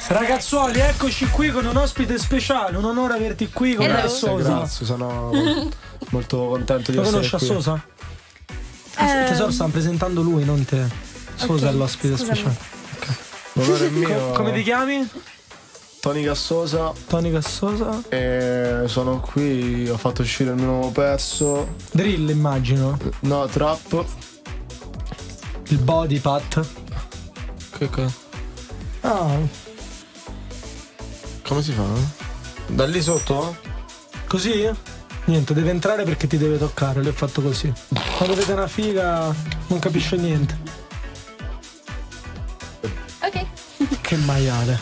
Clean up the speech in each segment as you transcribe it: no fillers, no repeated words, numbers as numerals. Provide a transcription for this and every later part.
Ragazzuoli, eccoci qui con un ospite speciale. Un onore averti qui con Assosa. Grazie, sono molto contento di Lo essere conosci qui. Assosa? Tesoro, stanno presentando lui, non te. Sosa è l'ospite scusami. speciale. L'onore è mio. Come ti chiami? Tony Cassosa. Tony Cassosa. E sono qui, ho fatto uscire il mio nuovo pezzo. Drill, immagino. No, trap. Il body pat. Che Ah, come si fa? Da lì sotto? così? Niente, deve entrare perché ti deve toccare. L'ho fatto così. Quando vede una figa non capisce niente. Ok. Che maiale.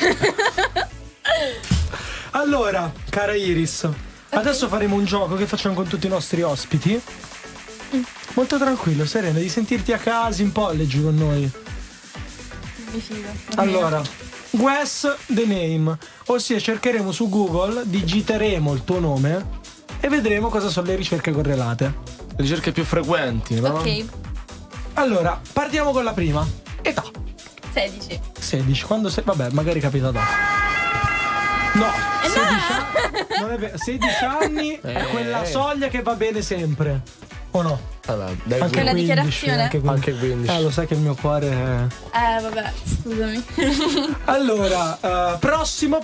Allora, cara Iris, adesso faremo un gioco che facciamo con tutti i nostri ospiti. Molto tranquillo, sereno, di sentirti a casa in college con noi. Mi fido. Allora, guess the name, ossia cercheremo su Google, digiteremo il tuo nome e vedremo cosa sono le ricerche correlate. Le ricerche più frequenti, no? Ok, Allora, partiamo con la prima. Età 16. 16, quando sei... Vabbè, magari capita dopo. No, 16 anni, non è vero, 16 anni è quella soglia che va bene sempre. O no? Vabbè, dai, Anche Quella 15, dichiarazione? Anche 15. Lo sai che il mio cuore è... Vabbè, scusami. Allora, prossimo.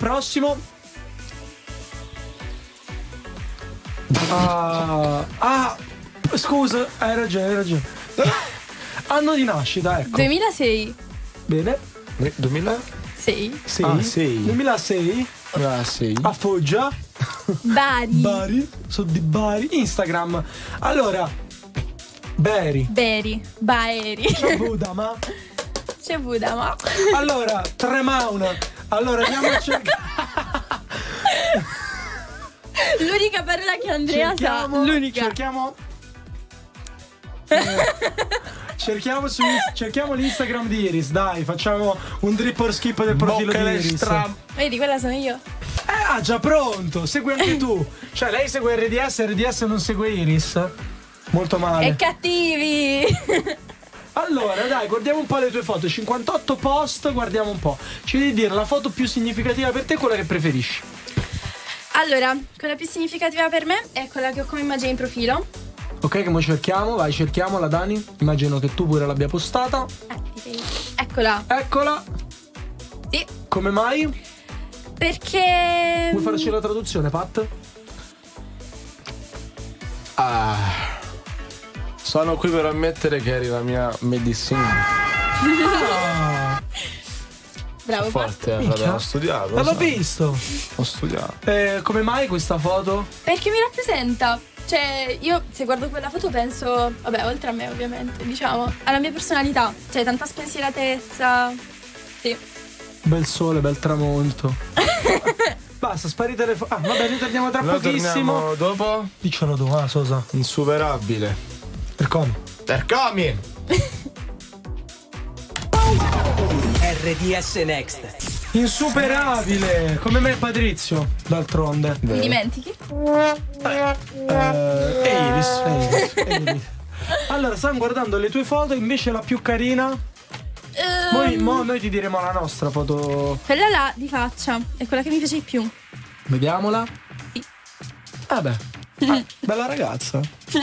Scusa, hai ragione. Anno di nascita, ecco. 2006. Bene. 2000? 6. Sì. Ah, sì. 2006 Ah, sì. a Foggia. Bari. Sono di Bari. Instagram. Allora, Bari. Baeri. Budama. C'è Budama. Allora, Tremauna. Allora, andiamo a cercare. L'unica parola che Andrea sa. L'unica. Cerchiamo l'Instagram di Iris, dai, facciamo un drip or skip del profilo di Iris. Vedi, quella sono io. Già pronto, segui anche tu. Cioè, lei segue RDS non segue Iris. Molto male. E cattivi. Allora, dai, guardiamo un po' le tue foto. 58 post, guardiamo un po'. Ci devi dire la foto più significativa per te, quella che preferisci. Allora, quella più significativa per me è quella che ho come immagine in profilo. Ok, che mo cerchiamo, vai, cerchiamola, Dani. Immagino che tu pure l'abbia postata. Eccola. Eccola. Sì. Come mai? Perché Vuoi farci la traduzione, Pat? Sono qui per ammettere che eri la mia medicina. bravo. Forte, Minchia. fratello, ho studiato. L'ho sai. visto. Ho studiato. Come mai questa foto? Perché mi rappresenta. Cioè, io se guardo quella foto penso, vabbè, oltre a me ovviamente, diciamo, alla mia personalità. Cioè, tanta spensieratezza. Sì. Bel sole, bel tramonto. Basta, sparite le foto. Vabbè, ritorniamo tra Noi pochissimo. torniamo dopo. Diccelo tu, Sosa. Insuperabile. Per come? Tercomi! RDS Next. Insuperabile! Come me e Patrizio, d'altronde. Mi dimentichi? Iris. Allora, stanno guardando le tue foto, invece la più carina. Noi ti diremo la nostra foto. Quella là di faccia è quella che mi piace di più. Vediamola. Sì. Vabbè. Bella ragazza.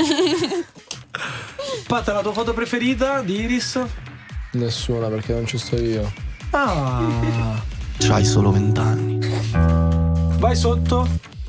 Patta, la tua foto preferita di Iris? Nessuna, perché non ci sto io. C'hai solo 20 anni. Vai sotto.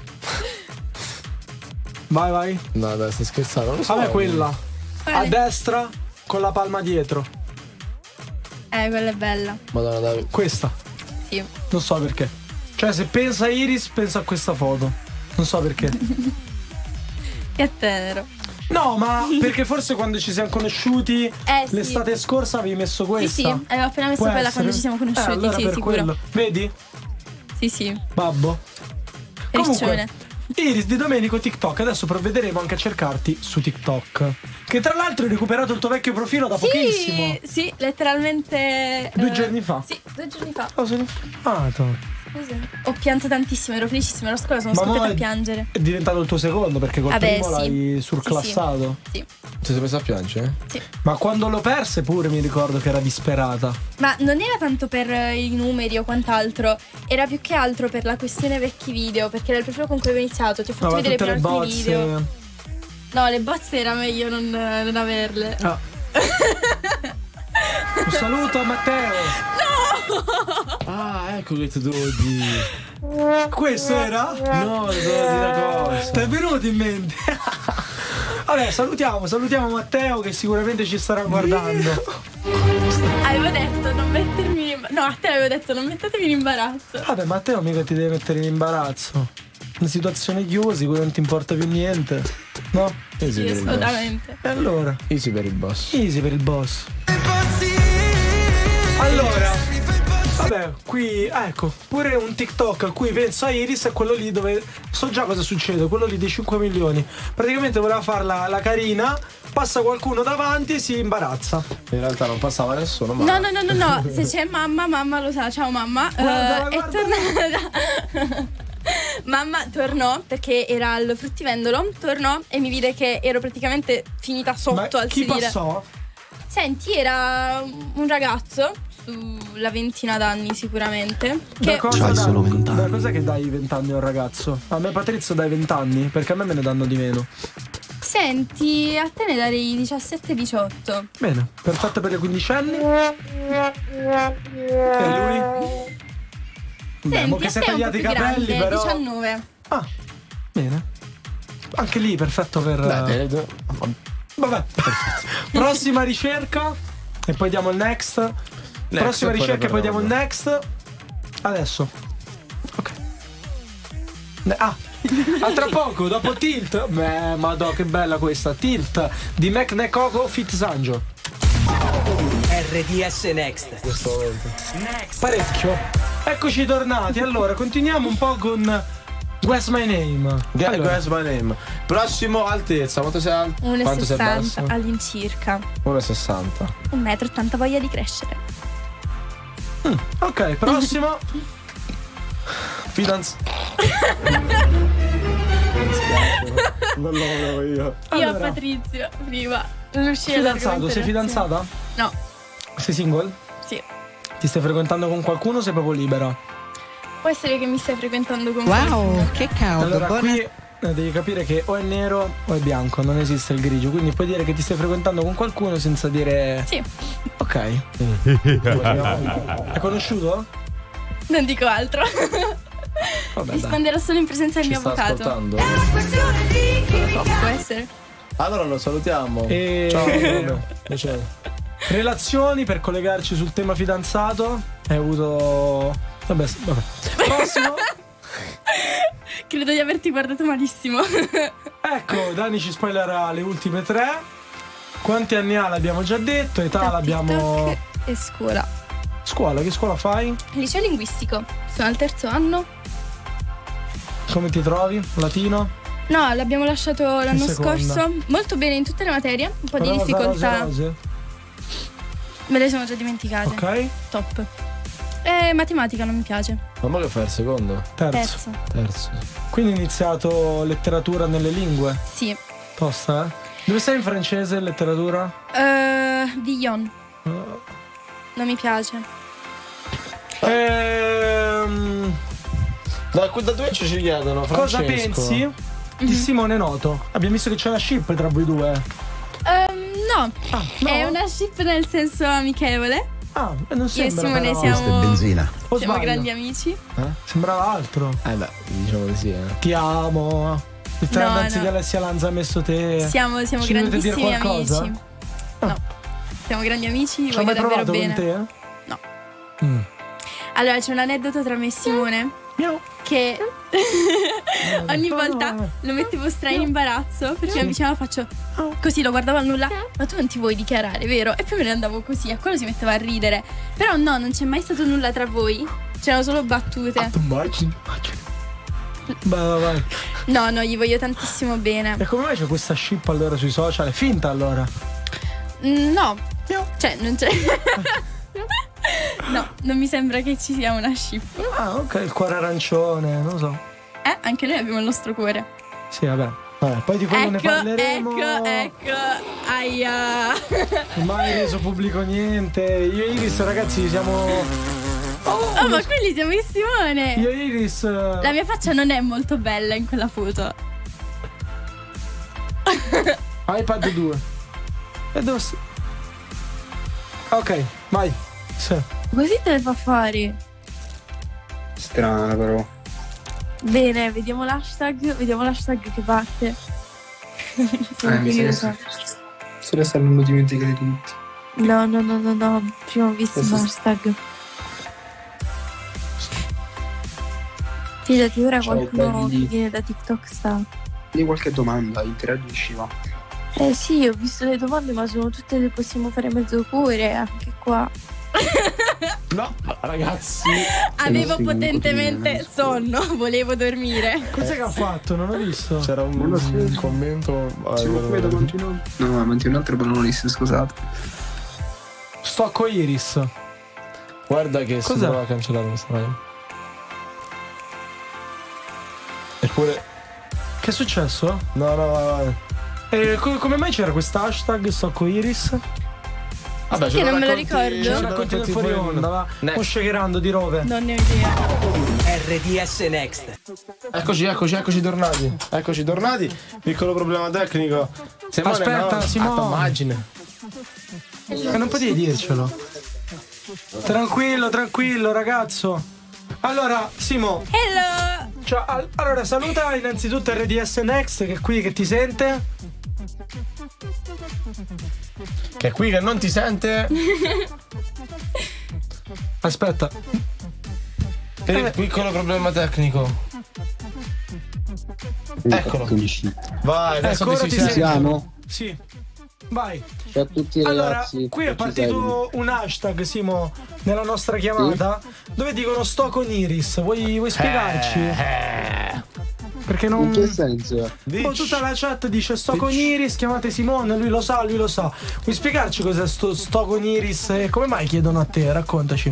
Vai. No, dai, stai scherzando. Non lo so. Vabbè, quella. Quale? A destra con la palma dietro. Quella è bella. Madonna, dai. Questa. Sì. Non so perché. Cioè, se pensa a Iris, pensa a questa foto. Non so perché. Che tenero. No, ma perché forse quando ci siamo conosciuti Sì. l'estate scorsa avevi messo questa. Sì, avevo appena messo Può quella essere? quando ci siamo conosciuti, allora sì, per sicuro. quello. Vedi? Sì. Babbo. Riccione. Iris di Domenico TikTok. Adesso provvederemo anche a cercarti su TikTok. Che tra l'altro hai recuperato il tuo vecchio profilo da pochissimo. Sì, letteralmente 2 giorni fa. Sì, 2 giorni fa. Oh, sei informato. Ho pianto tantissimo, ero felicissima. Alla scuola sono scoppiata a piangere. È diventato il tuo secondo perché col primo sì. l'hai surclassato. Sì. Ti sei messa a piangere? Sì. Ma quando lo perse pure mi ricordo che era disperata. Ma non era tanto per i numeri o quant'altro, era più che altro per la questione vecchi video, perché era il profilo con cui avevo iniziato. Ti ho fatto vedere tutte le prima alcuni bozze. video. No, le bozze era meglio non averle. Ah. Un saluto a Matteo. Ah, ecco che ti devo dire. Questo era? No, ti devo dire una cosa. Ti è venuto in mente? Vabbè, salutiamo Matteo che sicuramente ci starà guardando. Avevo detto non mettermi in... No, a te avevo detto non mettetemi in imbarazzo. Vabbè, Matteo mica ti deve mettere in imbarazzo. Una situazione chiusa, sicuro non ti importa più niente. No? Easy Sì, per il boss. assolutamente. E allora? Easy per il boss. Easy per il boss. Allora, vabbè, qui ecco, pure un TikTok a cui pensa Iris è quello lì dove so già cosa succede, quello lì dei 5 milioni. Praticamente voleva farla la carina, passa qualcuno davanti e si imbarazza. In realtà non passava nessuno, ma No. Se c'è mamma lo sa. Ciao mamma. Guarda. È tornata. Mamma tornò perché era al fruttivendolo, tornò e mi vide che ero praticamente finita sotto Ma al chi sedile. passò? Senti, era un ragazzo sulla ventina d'anni sicuramente. Da Che cosa solo 20 anni. Da cos'è che dai 20 anni a un ragazzo? A me Patrizio dai 20 anni, perché a me ne danno di meno. Senti, a te ne darei 17-18. Bene, perfetto per i 15 anni. E lui? Beh, mo Senti, che a si è te è un po' tagliati i più capelli, grande, però. 19. Ah, bene. Anche lì perfetto per. Vabbè, prossima ricerca e poi diamo il next. Prossima poi ricerca e poi diamo il Roda. next. Adesso. Ok. A tra poco, dopo Tilt. Beh, madò, che bella questa. Tilt di Mac Necoco Fit Sanjo. RDS Next. Parecchio. Eccoci tornati. Allora, continuiamo un po' con Guess My Name. Allora, Guess my name. Prossimo altezza, quanto sei alto? Quanto sei 1,60 basso? all'incirca. 1,60. 1,80 m, voglia di crescere. ok, prossimo. Non lo volevo io. Io Allora. a Patrizio prima non usciva Fidanzato, sei fidanzata? No, Sei single? sì. Ti stai frequentando con qualcuno o sei proprio libera? Può essere che mi stai frequentando con Wow, qualcuno. che caldo. Allora, buona- qui devi capire che o è nero o è bianco, non esiste il grigio, quindi puoi dire che ti stai frequentando con qualcuno senza dire. Sì, Ok. È conosciuto? non dico altro. Vabbè, dai. Risponderò solo in presenza del Ci mio sta avvocato. ascoltando? Può essere. Allora lo salutiamo. E- Ciao, Bruno. Piacere. Relazioni, per collegarci sul tema fidanzato. Hai avuto. Vabbè. Prossimo. Credo di averti guardato malissimo. Ecco, Dani ci spoilerà le ultime 3. Quanti anni ha l'abbiamo già detto, età l'abbiamo. TikTok e scuola. Scuola, che scuola fai? Liceo linguistico. Sono al 3° anno. Come ti trovi? Latino? No, l'abbiamo lasciato l'anno seconda. scorso. Molto bene in tutte le materie. Un po' di Rosa, difficoltà. rose. Me le sono già dimenticate. Ok. Top. Matematica non mi piace. Ma che fai il secondo? Terzo. Terzo. Quindi hai iniziato letteratura nelle lingue? Sì. Tosta, eh? Dove sei in francese letteratura? Dijon. Non mi piace. Da Twitch ci chiedono Cosa Francesco. pensi di Simone Noto? Abbiamo visto che c'è una ship tra voi due. No. Ah, no? È una ship nel senso amichevole. Ah, non Io e sembra. Simone però. siamo, benzina. O siamo sbaglio? grandi amici. Sembrava altro. Beh, diciamo di sì, Ti amo. Il treno No, anziché no. Alessia Lanza ha messo te. Siamo Ci dovete dire grandissimi qualcosa? amici. No. Siamo grandi amici, Ci hai voglio mai davvero provato bene. con te? No. Allora, c'è un aneddoto tra me e Simone Miau. che ogni volta lo mettevo stra in imbarazzo perché mi avvicinava, faccio così, lo guardavo al nulla. Ma tu non ti vuoi dichiarare, vero? E poi me ne andavo così, a quello si metteva a ridere. Però no, non c'è mai stato nulla tra voi. C'erano solo battute. Immagini. Vai. No, gli voglio tantissimo bene. E come mai c'è questa ship allora sui social? È finta allora? No, cioè non c'è. No, non mi sembra che ci sia una ship. Ah, ok, il cuore arancione, non lo so. Anche noi abbiamo il nostro cuore. Sì, vabbè. Poi di quello ne parleremo. Ecco, aia. Non ho mai reso pubblico niente. Io e Iris, ragazzi, siamo. Oh, ma quelli siamo in Simone. Io e Iris. La mia faccia non è molto bella in quella foto. iPad 2. E dove ok, vai. Sì. Così te le fa fare. Strano però. Bene, vediamo l'hashtag che parte. Mi sa se ne stanno dimenticati tutti. No, prima ho visto l'hashtag. Fidati, ora Ciao, qualcuno belli. che viene da TikTok sta. Di qualche domanda, interagisci va. Sì, ho visto le domande, ma sono tutte le possiamo fare mezzo cuore, anche qua. No, ragazzi. Avevo sì, potentemente molto sonno, volevo dormire. Cos'è che ha fatto? Non ho visto. C'era un commento. No, avanti un altro Bonolis, scusate. Stocco Iris. Guarda che si Cos'è? doveva cancellare questa live. Eppure. Che è successo? No, vai. Come mai c'era questo hashtag Stocco Iris? Vabbè, Che non me lo ricordo. Ce racconti nel fuori onda, va. Next. Shakerando di robe. Non ne ho idea. RDS Next. Eccoci tornati. Piccolo problema tecnico. Simone, Aspetta, no? Simone. Immagine. Non potevi dircelo. Tranquillo, ragazzo. Allora, Simo. Hello. Allora, saluta innanzitutto RDS Next che è qui che ti sente. Che è qui che non ti sente. Aspetta. Piccolo problema tecnico. Eccolo. Vai, adesso Ora ti ti si sente. Siamo? Sì. Vai. Ciao a tutti Allora, ragazzi. qui è partito un hashtag, Simo, nella nostra chiamata, dove dicono sto con Iris. Vuoi spiegarci? Perché non. In che senso? Tutta la chat dice sto con Iris, chiamate Simone, lui lo sa. Vuoi spiegarci cos'è sto con Iris e come mai chiedono a te? Raccontaci.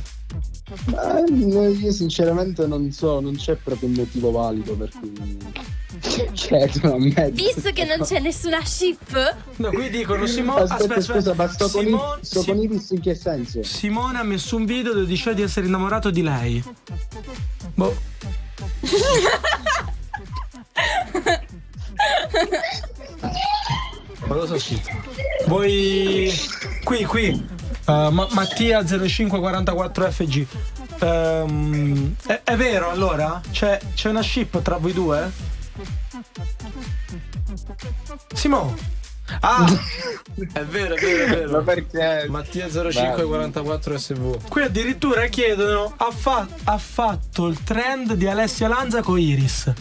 Io sinceramente non so, non c'è proprio un motivo valido per cui chiedono a me. Visto che non c'è nessuna ship, No, qui dicono Simone. Aspetta, scusa, ma sto con Simone, Iris in che senso? Simone ha messo un video dove dice di essere innamorato di lei. Boh. Ma lo so scritto. Voi qui Mattia 0544 FG. È vero allora? C'è una ship tra voi due? Simo. Ah! È vero. Ma perché? Mattia 0544 SV. Qui addirittura chiedono ha fatto il trend di Alessia Lanza con Iris.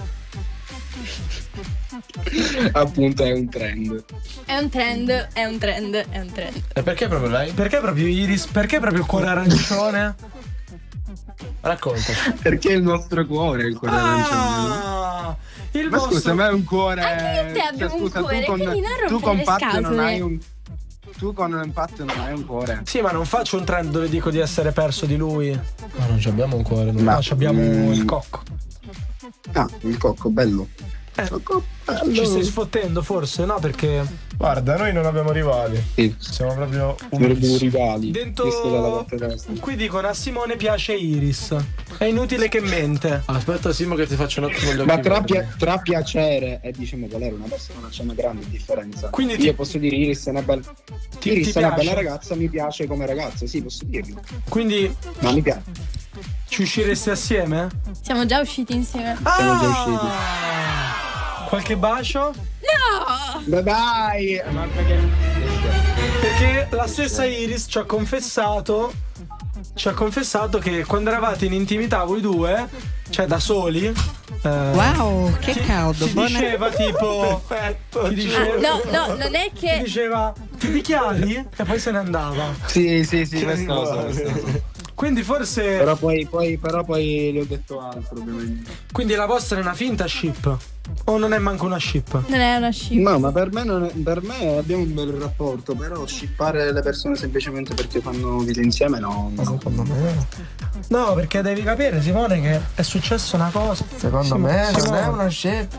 Appunto è un trend. è un trend. E perché proprio lei? Perché proprio Iris? Perché proprio il cuore arancione? Raccontaci. Perché il nostro cuore è il cuore arancione. Il Ma vostro... scusa, ma è un cuore. Anche io e te abbiamo un cuore, quindi non tu rompere con le Pat non scatole. hai un. Tu con Pat non hai un cuore. Sì, ma non faccio un trend dove dico di essere perso di lui. Ma non abbiamo un cuore. No, abbiamo il cocco. Ah, il cocco, bello. Ci stai sfottendo forse, no? Perché Guarda, noi non abbiamo rivali. Sì. Siamo proprio Sarebbero rivali. dentro Visto dalla parte destra. qui dicono a Simone piace Iris. È inutile che mente. Aspetta Simo che ti faccio un attimo gli occhi. Ma tra, verdi. tra piacere e diciamo volere una persona c'è una grande differenza. Quindi io posso dire Iris è una bella. ti Iris è una piace? bella ragazza, mi piace come ragazza, sì, posso dirlo. Quindi Ma mi piace. ci uscireste assieme? Siamo già usciti insieme. Siamo già usciti. Qualche bacio? No! Bye bye! Ma Perché la stessa Iris ci ha confessato che quando eravate in intimità voi due, cioè da soli, Wow, che caldo. ti diceva tipo perfetto, ti diceva, No, non è ti che diceva ti dichiari e poi se ne andava. sì, questo lo so. Quindi forse. Però poi gli ho detto altro, ovviamente. Quindi la vostra è una finta ship? O non è manco una ship? Non è una ship. No, ma per me abbiamo un bel rapporto, però shippare le persone semplicemente perché fanno vita insieme no. Secondo me. No, perché devi capire, Simone, che è successa una cosa. Secondo me non è una ship.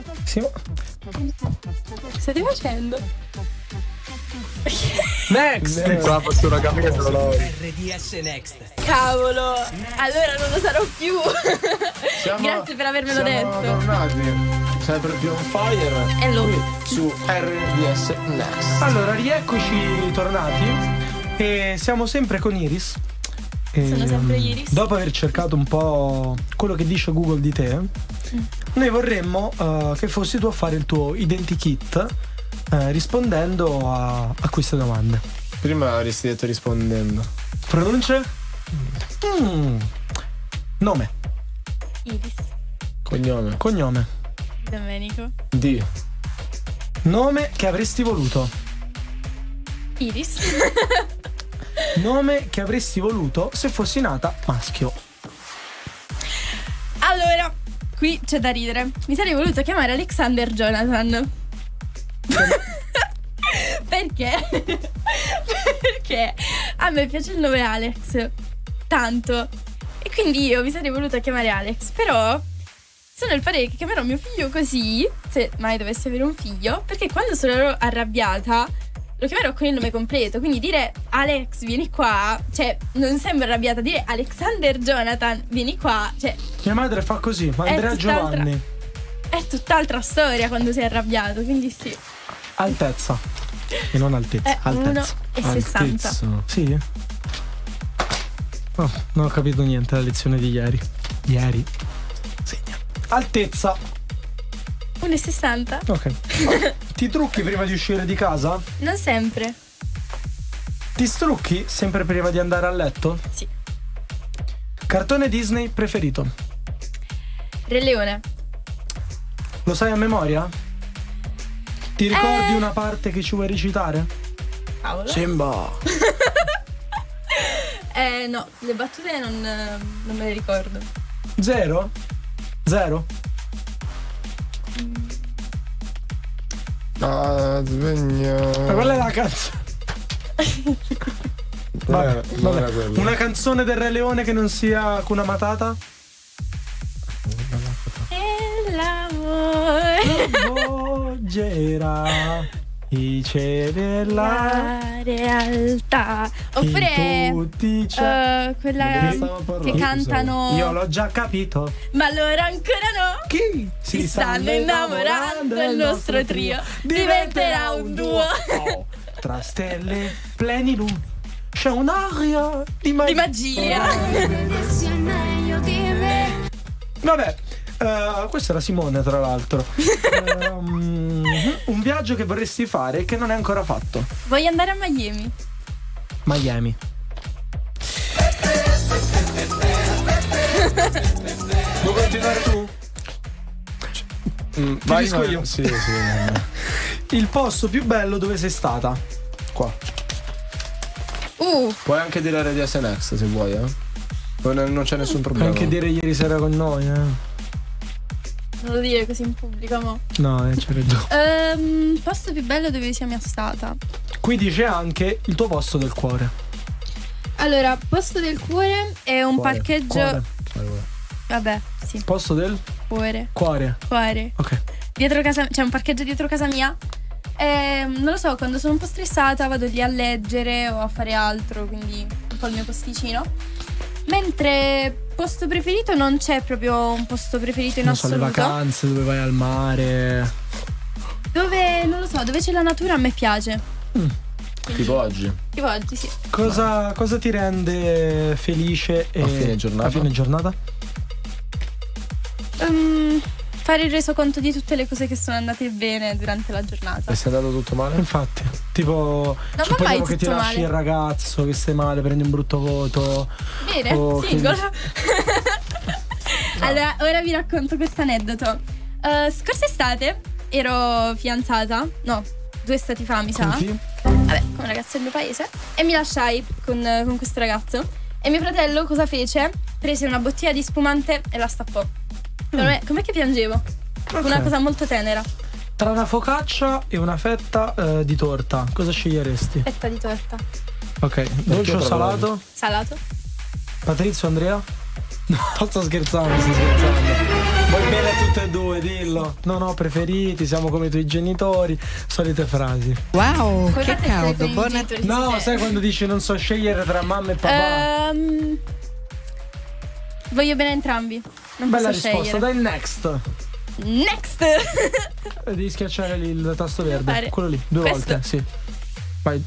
Che state facendo? Next! Qua possono capire solo loro. RDS Next. Cavolo! Allora non lo sarò più. Grazie per avermelo detto. Siamo tornati sempre più on fire. Hello. Qui su RDS Next. Allora, rieccoci tornati. E siamo sempre con Iris. Sono sempre Iris. Dopo aver cercato un po' quello che dice Google di te, noi vorremmo che fossi tu a fare il tuo identikit rispondendo a queste domande. Prima avresti detto rispondendo. Pronunce? Nome. Iris. Cognome. Domenico. D. Nome che avresti voluto. Iris. Nome che avresti voluto se fossi nata maschio. Allora, qui c'è da ridere. Mi sarei voluto chiamare Alexander Jonathan. Perché? Perché a me piace il nome Alex tanto. E quindi io mi sarei voluta chiamare Alex. Però sono il parere che chiamerò mio figlio così, se mai dovessi avere un figlio, perché quando sono arrabbiata lo chiamerò con il nome completo. Quindi dire Alex vieni qua, cioè non sembra arrabbiata. Dire Alexander Jonathan vieni qua, cioè Mia madre fa così, ma Andrea Giovanni. è tutt'altra storia quando sei arrabbiato. Quindi sì. Altezza. E non altezza. Altezza. 1,60. Sì? Oh, non ho capito niente la lezione di ieri. Segna. Altezza. 1,60. Ok. Ti trucchi prima di uscire di casa? Non sempre. Ti strucchi sempre prima di andare a letto? Sì. Cartone Disney preferito? Re Leone. Lo sai a memoria? Ti ricordi una parte che ci vuoi recitare? Cavolo. Simba. No, le battute non me le ricordo. Zero? Sveglia. Ma qual è la canzone? Vabbè. Una canzone del Re Leone che non sia Hakuna Matata? E l'amore Avvolgerà i cieli e la realtà. Oppure tutti quella che cantano. Io l'ho già capito. Ma allora ancora no. Chi Si stanno innamorando e il nostro trio diventerà un duo. Tra stelle pleniluni c'è un'aria di Di magia. Vabbè, questa era Simone, tra l'altro. Un viaggio che vorresti fare e che non è ancora fatto. Voglio andare a Miami. Miami. Vuoi continuare tu? Vai Finisco io? Sì. Il posto più bello dove sei stata? Qua. Puoi anche dire RDS Next se vuoi, non c'è nessun Puoi problema. anche dire ieri sera con noi, Non lo dire così in pubblico, mo. No, c'è ragione. Posto più bello dove sia mai stata. Qui dice anche il tuo posto del cuore. Allora, posto del cuore è un Cuore. parcheggio. Cuore. Vabbè, sì. Posto del Cuore. cuore. Ok. Dietro casa, c'è un parcheggio dietro casa mia. Non lo so, quando sono un po' stressata vado lì a leggere o a fare altro, quindi un po' il mio posticino. Mentre posto preferito non c'è proprio un posto preferito in Non so, le assoluto. vacanze dove vai al mare. Dove, non lo so, dove c'è la natura a me piace. Tipo oggi. Tipo oggi, sì. Cosa ti rende felice A fine giornata? A fine giornata? Fare il resoconto di tutte le cose che sono andate bene durante la giornata. E sei andato tutto male? Infatti, tipo Non va mai supponiamo che ti tutto lasci male. il ragazzo, che stai male, prendi un brutto voto. Bene, Oh, singola. Allora, ora vi racconto questo aneddoto. Scorsa estate ero fidanzata, no, 2 estati fa mi sa. Con chi? Vabbè, con un ragazzo del mio paese. E mi lasciai con questo ragazzo. E mio fratello cosa fece? Prese una bottiglia di spumante e la stappò. Com'è che piangevo? Una cosa molto tenera. Tra una focaccia e una fetta di torta, cosa sceglieresti? Fetta di torta. Ok, dolce o salato? Salato. Patrizio, Andrea? No, sto scherzando. Vuoi bene a tutte e due, dillo. Non ho preferiti, siamo come i tuoi genitori. Solite frasi. Wow, Puoi che far essere caldo. con i Buon genitori, No, sì. sai quando dici non so scegliere tra mamma e papà? Voglio bene a entrambi. Non Bella posso risposta, scegliere. dai next. Next. Devi schiacciare lì il tasto verde. fare Quello lì, 2 questo. volte, sì. Vai.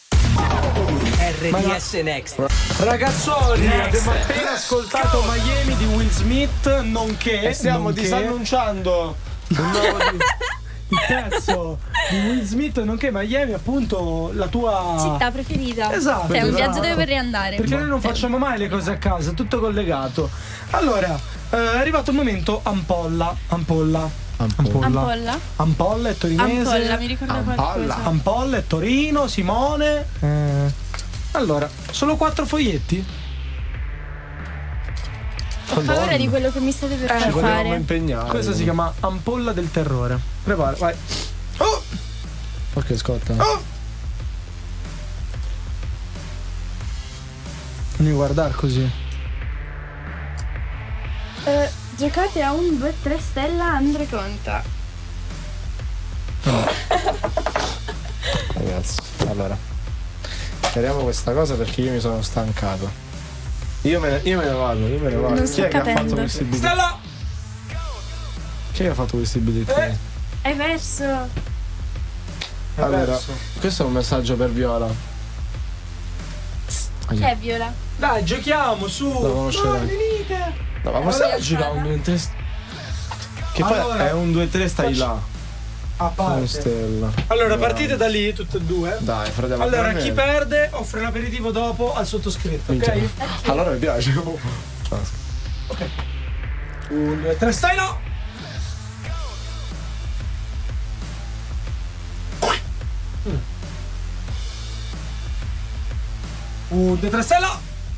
RDS Next. Ragazzoni, abbiamo appena ascoltato Miami di Will Smith, nonché Stiamo nonché disannunciando un nuovo il pezzo di Will Smith, nonché Miami, appunto, la tua Città preferita. Esatto. Cioè, un esatto. viaggio dove vorrei andare. Perché noi non facciamo mai le cose a casa, è tutto collegato. Allora, è arrivato il momento Ampolla. Ampolla. Ampolla è torinese. Ampolla, mi ricorda qualcosa. Ampolla è Torino, Simone. Allora, solo 4 foglietti? Ho paura di quello che mi state per far volevamo fare. impegnare. Questa si chiama Ampolla del terrore. Prepara, vai. Oh! Ok, scotta. Oh! Non mi guardare così. Giocate a 1, 2, 3 stella, Andre conta. Ragazzi, allora chiariamo questa cosa perché io mi sono stancato. Io me ne vado. Non Chi sto è che ha fatto capendo. questi biglietti? Stella! Chi ha fatto questi biglietti? Hai perso. Allora, questo è un messaggio per Viola. Chi è Viola? Dai, giochiamo, su! La conoscerai. No, venite! No, ma Voglio possiamo giocare farla. un 2 3? Che poi Allora, è un 2 3 stai faccio- là. A Con parte. stella. Allora, partite da lì, tutte e due. Dai, fratello. Allora, per me- chi perde offre un aperitivo dopo al sottoscritto, Vinciamo. ok? Allora mi piace. 1, 2, 3, stai no! Un, due, tre, stella!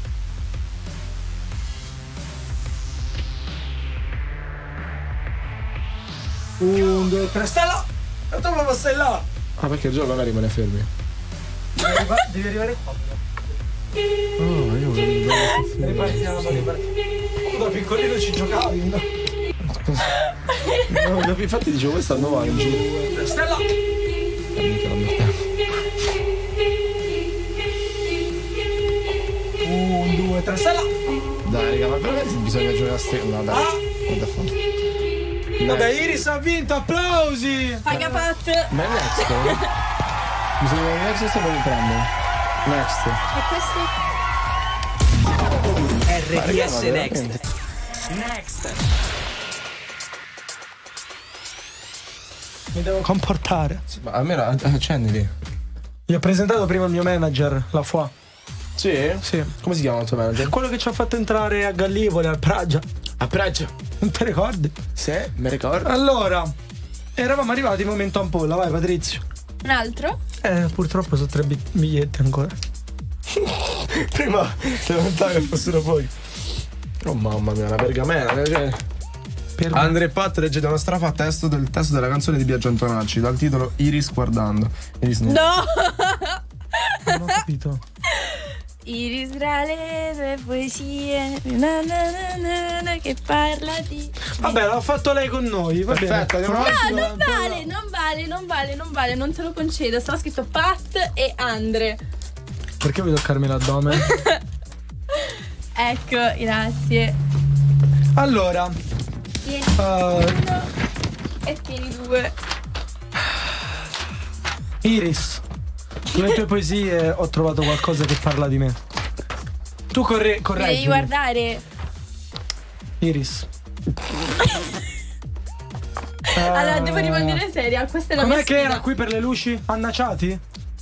Un, due, tre, stella! E tu proprio stai là! Ah, perché il gioco non rimane fermi. Devi arrivare qua. Oh, io Ripartiamo. Da piccolino ci giocavi, no? no, infatti dicevo questa è nuova in giro. Stella! Un, due, tre, stella! Dai, raga, ma veramente bisogna giocare a stella. No, dai. Guarda a fare. Vabbè, Iris ha vinto, applausi! Paga Pat. Ma è next? Bisogna next stiamo entrando. Next. E questo? RDS Ma Next. Next. Mi devo comportare. Sì, ma almeno accendili. Gli ho presentato prima il mio manager, la FUA. Sì? Sì. Come si chiama il tuo manager? Quello che ci ha fatto entrare a Gallipoli, al Pragia. A Pragia. Non ti ricordi? Sì, mi ricordo. Allora, eravamo arrivati in momento ampolla, vai Patrizio. Un altro? Purtroppo sono 3 biglietti ancora. Prima lamentavo che fossero poi. Oh mamma mia, una pergamena. Cioè. Andre e Pat leggete una strafa testo del testo della canzone di Biagio Antonacci dal titolo Iris guardando. Iris No! Non ho capito. Iris tra le tue poesie na na na na na, che parla di... Vabbè, l'ha fatto lei con noi, va Perfetto, bene. andiamo avanti. No, non vale, non te lo concedo. Stava scritto Pat e Andre. Perché vuoi toccarmi l'addome? Ecco, grazie. Allora, Tieni uh, uno e tieni 2. Iris, nelle tue poesie ho trovato qualcosa che parla di me. Tu Mi devi correggi. guardare. Iris. Allora, devo rimanere seria. Questa è la Com'è mia che sfida. era qui per le luci? Annaciati?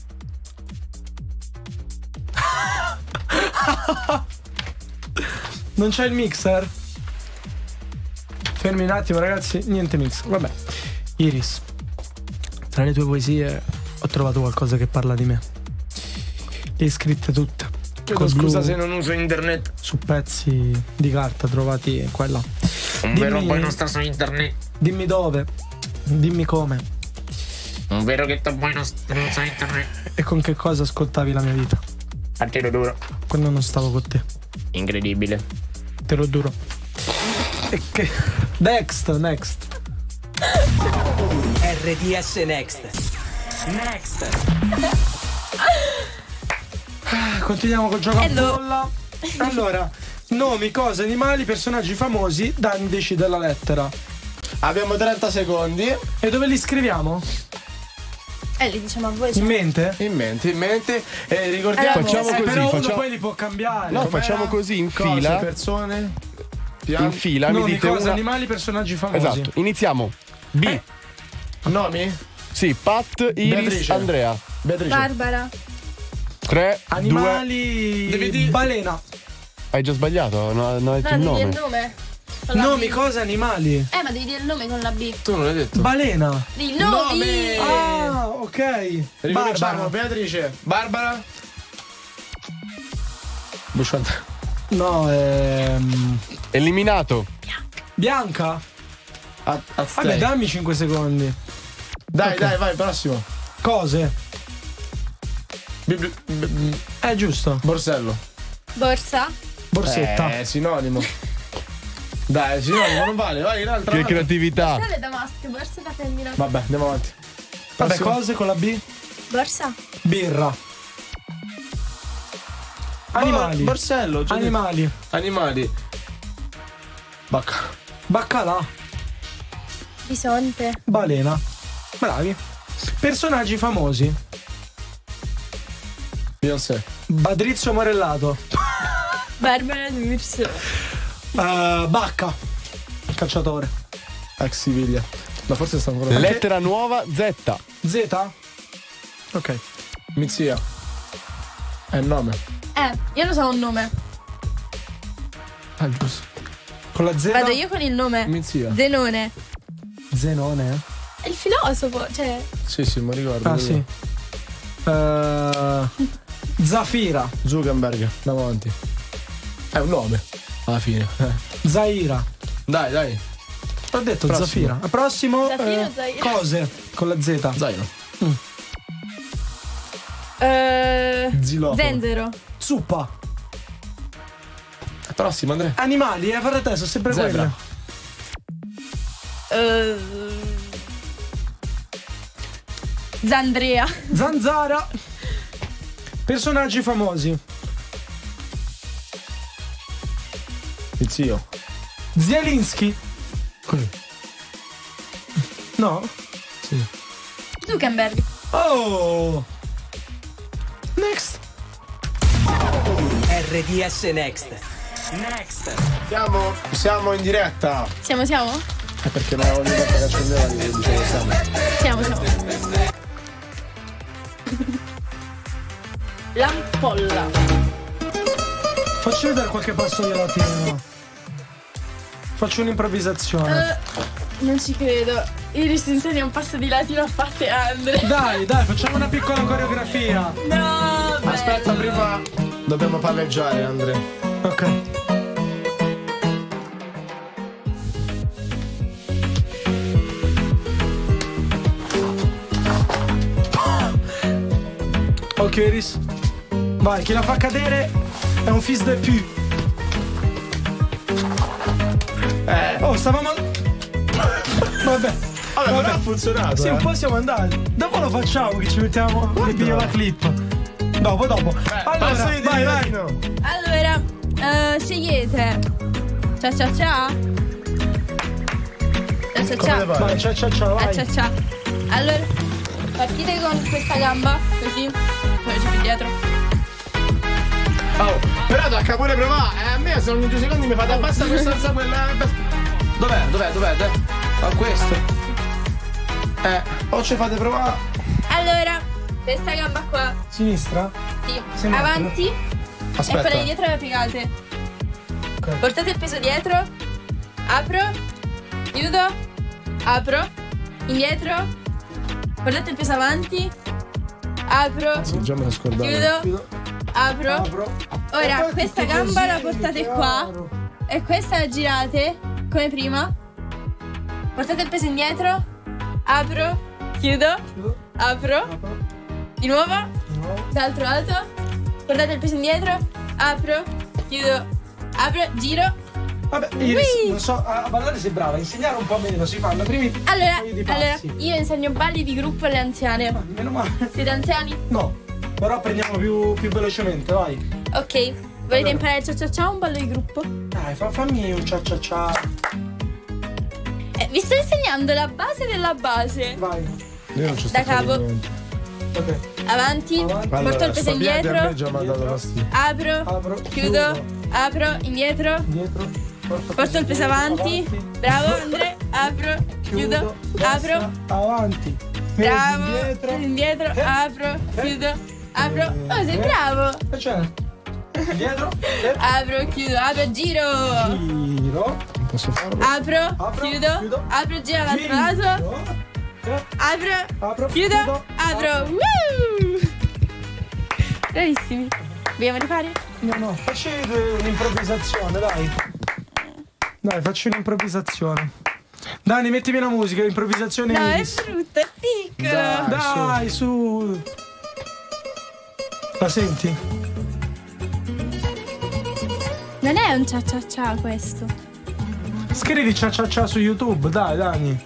Non c'è il mixer? Fermi un attimo ragazzi, niente mixer. Vabbè. Iris, tra le tue poesie ho trovato qualcosa che parla di me. Le hai scritte tutte. col scusa blu. se non uso internet. Su pezzi di carta trovati qua e là. Un vero poi non sta su internet. Dimmi dove, dimmi come Un vero che tu poi non sta su internet. e con che cosa ascoltavi la mia vita A te lo duro. quando non stavo con te. Incredibile. Te lo giuro. E che... Next. RDS Next. Continuiamo col gioco a Hello. bolla. Allora, nomi, cose, animali, personaggi famosi. Dani decide la lettera. Abbiamo 30 secondi. E dove li scriviamo? Li diciamo a voi. In mente? In mente. E ricordiamo. Facciamo così, Però uno facciamo- poi li può cambiare. No, Com'era? facciamo così in Cose, fila. persone. In fila, mi Nomi, dite cose, una. animali, personaggi famosi. Esatto, iniziamo. B. Nomi? Sì, Pat, Iris, Beatrice. Andrea. Beatrice. Barbara. 3, 2. Animali. Devi dire- Balena. Hai già sbagliato? Non hai detto il devi dire nome. il nome. Con la Nomi, B. cose, animali. Ma devi dire il nome con la B. Tu non l'hai detto. Balena. Il nome. Ah, ok. Ricominciamo. Barbara. Beatrice. Barbara. Busciante. No, Eliminato. Bianca. Vabbè, Vabbè, dammi 5 secondi. dai, Ok. dai, vai, prossimo. Cose. Giusto. Borsello. Borsa. Borsetta. Sinonimo. Dai, sinonimo non vale. Vai, l'altra. Che creatività. Sale da maschio. Borsa da femmina. Vabbè, andiamo avanti. Vabbè, Prossimo. cose con la B. Borsa. Birra. Animali. Borsello. già detto. Animali. Animali. Bacca. Baccalà. Bisonte. Balena. Bravi. Personaggi famosi. Beyoncé. Badrizio Morellato. Barbara D'Urso. Bacca. Calciatore. Ex Siviglia. Ma forse sta ancora. Lettera nuova, Z. Z. Ok. Mizia. È il nome. Io lo so un nome. Ah, giusto. Con la Z. Vado io con il nome. Mizia. Zenone. Zenone. È il filosofo. Cioè. Sì, mi ricordo. Ah, sì. Zafira. Zuckerberg. Andiamo avanti. È un nome. Alla fine. Zaira. Dai. Ho detto Prossimo. Zafira. Prossimo. Zafiro, Zaira. Cose con la Z. Zaino. Zilofono. Zenzero. Zuppa. Prossimo, Andrea. Animali, per te sono sempre Zebra. quelle. Zandrea. Zanzara. Personaggi famosi. Zio. Zielinski. No? Sì. Zuckerberg. Oh. Next. RDS Next. Siamo in diretta. Siamo? Perché non ogni volta che accendeva dicevo siamo. Siamo. L'ampolla. Facci vedere qualche passo di latino. Faccio un'improvvisazione. Non ci credo. Iris insegna un passo di latino a parte Andre. Dai, facciamo una piccola coreografia. No, beh. Aspetta, prima dobbiamo palleggiare, Andrea. Ok. Ok, Iris. Vai, chi la fa cadere è un fils de pu. Oh, stavamo. Vabbè. Vabbè, non ha funzionato. Sì, un po' siamo andati. Dopo lo facciamo che ci mettiamo il video la clip. Dopo. Allora, vai. Allora, scegliete. Ciao. Ciao. Vai, ciao, vai. Ciao. Allora, partite con questa gamba, così. Poi ci più dietro. Oh, però tocca pure provare. A me se ogni 2 secondi mi fate abbassa questa alza quella. Dov'è? Oh, questo. O ci fate provare. Allora, questa gamba qua. Sinistra? Sì. Sì, ma- Avanti. Aspetta. E quella di dietro la piegate. Ok. Portate il peso dietro. Apro. Chiudo. Apro. Indietro. Portate il peso avanti. Apro. Sì, già me l'ho scordato. Chiudo. Apro. Ora questa gamba la portate qua e questa la girate come prima. Portate il peso indietro. Apro, chiudo, apro. Di nuovo. Dall'altro lato. Portate il peso indietro. Apro, chiudo, apro, giro. Vabbè, Iris, non so, a ballare sei brava, insegnare un po' meno, si fanno primi Allora, di passi. io insegno balli di gruppo alle anziane. Meno male. Siete anziani? No, però prendiamo più velocemente, vai. Ok, volete imparare il cia-cia-cia o un ballo di gruppo? Dai, fammi un cia-cia-cia. Vi sto insegnando la base della base. Vai. Io non ci sto Da capo. Ok. Avanti, porto il peso indietro. A me già mi ha dato fastidio. Apro, chiudo, apro, indietro. Indietro. Porto il peso avanti. Bravo Andrea. Apro, chiudo, apro. Avanti. Bravo. Indietro. Indietro, apro, chiudo, apro. Oh, sei bravo. C'è. Indietro. Apro, chiudo, apro, giro. Giro. Non posso farlo. Apro, chiudo, apro, giro all'altro lato. Apro, chiudo, apro. Woo! Bravissimi. Vogliamo rifare? No, facci un'improvvisazione, dai. Dai, facci un'improvvisazione. Dani, mettimi la musica, improvvisazione. No, è Iris. brutta, è piccola. Dai, su. La senti? Non è un cia-cia-cia questo. Scrivi cia-cia-cia su YouTube, dai, Dani.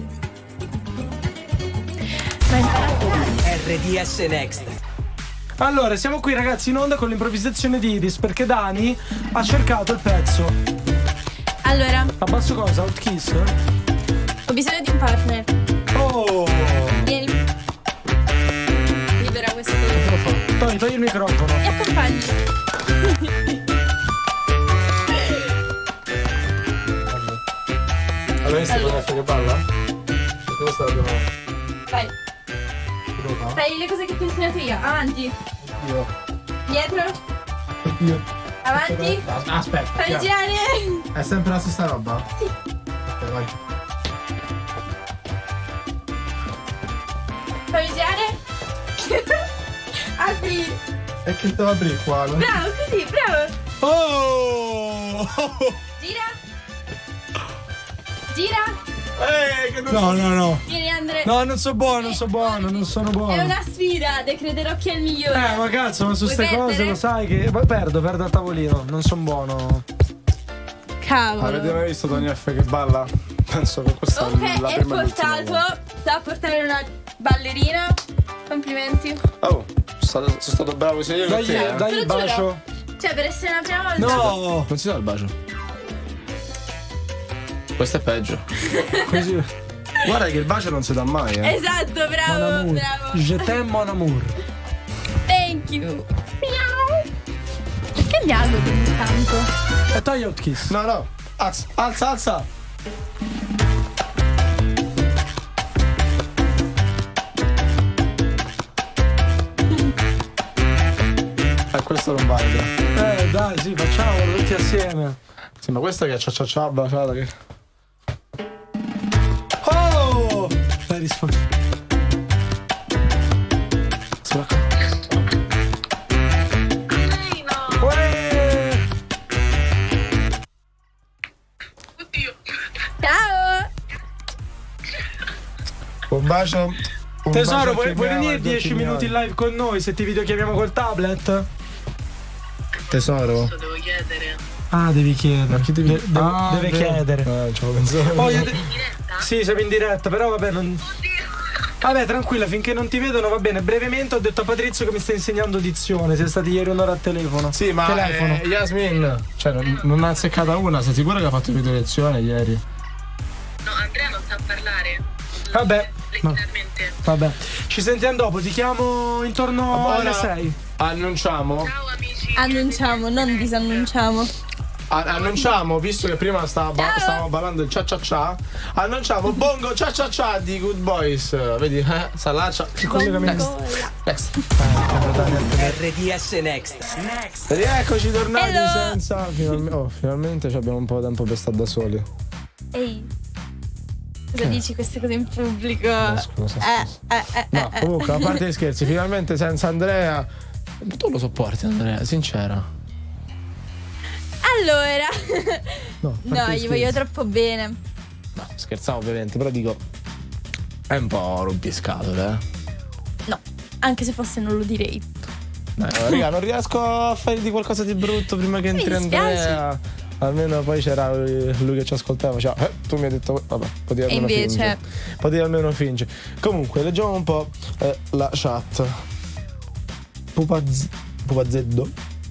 Ma imparate. RDS Next. Allora, siamo qui ragazzi in onda con l'improvvisazione di Iris perché Dani ha cercato il pezzo. Allora, Abbasso cosa? Outkiss? ho bisogno di un partner. Oh! Vieni. Libera questo. Togli il microfono. Mi accompagni. Allora, visto come che balla? Perché questa l'abbiamo. Vai. Fai le cose che ti ho insegnato io. Avanti. Io. Dietro. Avanti. Aspetta. Fai girare. È sempre la stessa roba? Sì. Ok, vai. Fai girare. Apri. E che te la apri qua? No? Bravo, così, bravo. Oh! Gira. Gira. Che non... No. Vieni Andrea. No, non so buono, non sono È buono. una sfida, decrederò chi è il migliore. Ma cazzo, ma su Vuoi queste cose perdere? lo sai che. Perdo al tavolino, non sono buono. Cavolo. Avete mai visto Tony F che balla? Penso che questa Ok, è la è prima e l'ultima volta. portato. Sta a portare una ballerina. Complimenti. Oh, sono stato bravo sia io che te. Dai Te il lo bacio. giuro. Cioè, per essere la prima volta. No! Non si dà il bacio. Questo è peggio. Così. Guarda che il bacio non si dà mai, Esatto, Mon bravo, amour. bravo. Je t'aime mon amour. Thank you. Miau. Che miago ogni tanto? E togli Outkiss. No. Alza. Questo non vale. Dai, sì, facciamolo tutti assieme. Sì, ma questa che è cia baciata che. Oh! Dai, rispondi. Ciao. Un bacio. Tesoro, vuoi venire 10 minuti in live con noi se ti videochiamiamo col tablet? Tesoro. Devo chiedere. Ah, devi chiedere. Ma chi devi deve chiedere. Ci avevo pensato. Sì, siamo in diretta, però vabbè, non. Vabbè, tranquilla, finché non ti vedono va bene. Brevemente ho detto a Patrizio che mi sta insegnando dizione. Siete stati ieri un'ora a telefono. Sì, ma telefono. Yasmin, cioè non ha azzeccata una, sei sicura che ha fatto video lezione ieri? No, Andrea non sa parlare. Vabbè. Letteralmente. Vabbè. Ci sentiamo dopo, ti chiamo intorno alle 6. Annunciamo. Ciao amici. Annunciamo, non disannunciamo. Annunciamo, visto che prima stavamo ballando il cia, annunciamo Bongo cia di Good Boys. Vedi, Salaccia. Next. RDS Next. Rieccoci tornati Hello. senza. Finalmente abbiamo un po' di tempo per stare da soli. Ehi. Cosa dici queste cose in pubblico? Scusa. No, comunque, a parte gli scherzi, finalmente senza Andrea. Tu lo sopporti, Andrea, sincera. Allora, No, no, gli voglio troppo bene. No, scherzavo ovviamente, però dico, è un po' rompiscatole, eh. No, anche se fosse non lo direi. Raga, non riesco a fargli qualcosa di brutto prima che entri Andrea. Almeno poi c'era lui che ci ascoltava. Cioè, tu mi hai detto, vabbè, potevi almeno fingere. Potevi almeno fingere. Comunque, leggiamo un po' la chat. Pupazeddo.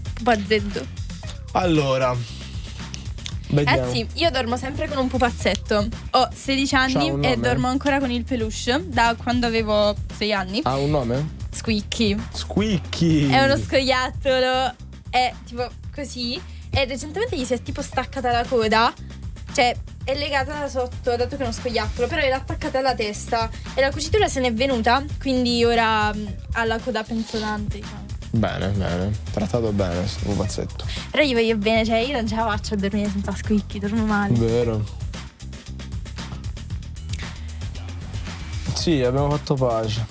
Allora, vediamo. Ragazzi, io dormo sempre con un pupazzetto. Ho 16 anni e dormo ancora con il peluche da quando avevo 6 anni. Ha un nome? Squeaky. È uno scoiattolo. È tipo così. E recentemente gli si è tipo staccata la coda. Cioè è legata da sotto, dato che è uno scoiattolo, però era attaccata alla testa e la cucitura se n'è venuta. Quindi ora ha la coda penzolante, diciamo. Bene, trattato bene sto pupazzetto. Però gli voglio bene, cioè io non ce la faccio a dormire senza Squeaky, dormo male. Vero. Sì, abbiamo fatto pace.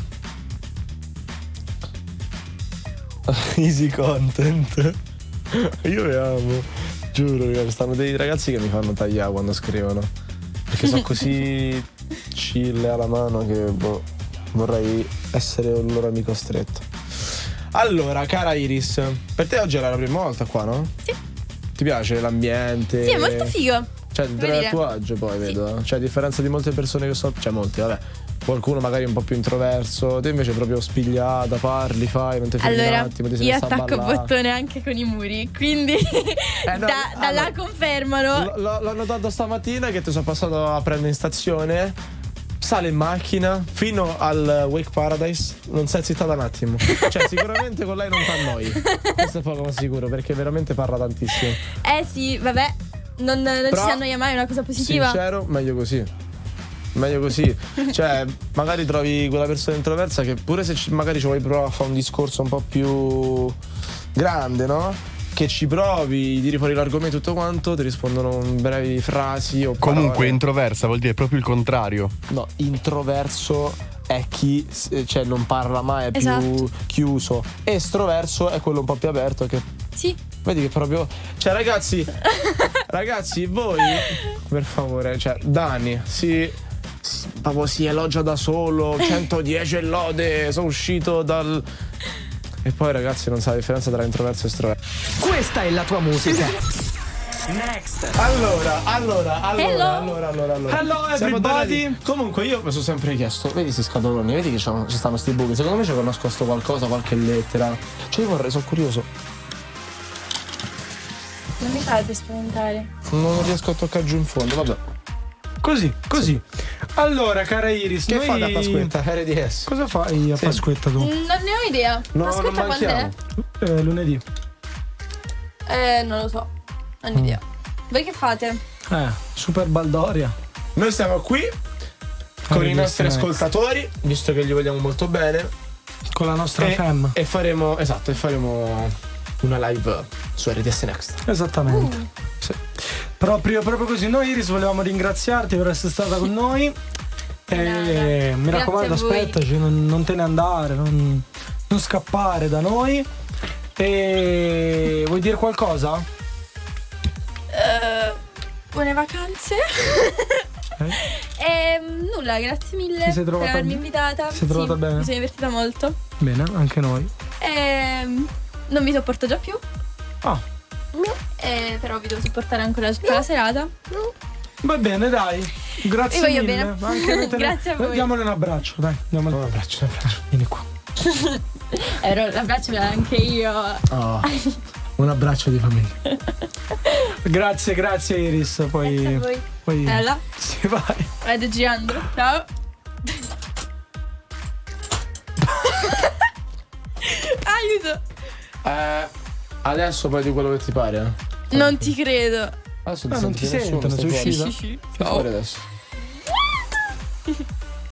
Easy content. Io vi amo. Giuro, ragazzi, stanno dei ragazzi che mi fanno tagliare quando scrivono. Perché sono così chill alla mano che vorrei essere un loro amico stretto. Allora, cara Iris, per te oggi era la prima volta qua, no? Sì. Ti piace l'ambiente? Sì, è molto figo. Cioè, ti trovi a tuo agio poi, sì. Vedo. Cioè, a differenza di molte persone che so. Cioè, molti, vabbè. Qualcuno magari un po' più introverso. Te invece proprio spigliata, parli, fai, non ti fermi un attimo, ti sei io messa a attacco ballare. bottone anche con i muri. Quindi no, da là confermano. L'ho notato stamattina che ti sono passato a prendere in stazione. Sale in macchina fino al Wake Paradise. Non sei zittata un attimo. Cioè sicuramente con lei non t'annoi. Questo è poco ma sicuro, perché veramente parla tantissimo. Sì, vabbè. Non ci si annoia mai, è una cosa positiva. Sincero, meglio così. Meglio così. Cioè magari trovi quella persona introversa che pure se magari ci vuoi provare a fare un discorso un po' più grande, no? Che ci provi, tiri fuori l'argomento e tutto quanto, ti rispondono in brevi frasi o comunque parole. introversa vuol dire proprio il contrario. No, introverso è chi cioè non parla mai, è più chiuso. Estroverso è quello un po' più aperto che sì. Vedi che proprio. Cioè ragazzi voi per favore, cioè Dani proprio si elogia da solo, 110 e lode, sono uscito dal. E poi ragazzi non sa la differenza tra introverso e estroverso. Questa è la tua musica. Next. Allora. Hello everybody. Comunque io mi sono sempre chiesto, vedi questi scatoloni, vedi che ci stanno sti buchi. Secondo me ci hanno nascosto qualcosa, qualche lettera. Cioè io sono curioso. Non mi fate spaventare. Non riesco a toccare giù in fondo, vabbè. Così. Allora, cara Iris, che fai a Pasquetta? RDS. Cosa fai a Pasquetta tu? Non ne ho idea. No, Pasquetta quando è? Lunedì. Non lo so. Non ho idea. Voi che fate? Super baldoria. Noi stiamo qui con i nostri ascoltatori, visto che gli vogliamo molto bene. Con la nostra fam. E faremo una live su RDS Next. Esattamente. Sì. Proprio così. Noi Iris volevamo ringraziarti per essere stata con noi. E mi raccomando, aspettaci, non te ne andare, non scappare da noi. E vuoi dire qualcosa? Buone vacanze. Nulla, grazie mille per avermi invitata. Ti sei trovata bene? Mi sono divertita molto. Bene, anche noi. Non vi sopporto già più. Però vi devo sopportare ancora tutta la serata. Va bene, dai. Grazie voglio mille. bene. Grazie a voi. Diamole un abbraccio, dai. Diamole un abbraccio. Vieni qua. L'abbraccio anche io. Un abbraccio di famiglia. Grazie Iris. Poi. Grazie a voi. Bella. Sì, vai. Vado girando. Ciao. Aiuto. Adesso poi di quello che ti pare. Non ti credo. Adesso non ti sentono, sei uscita? Sì. Fuori adesso.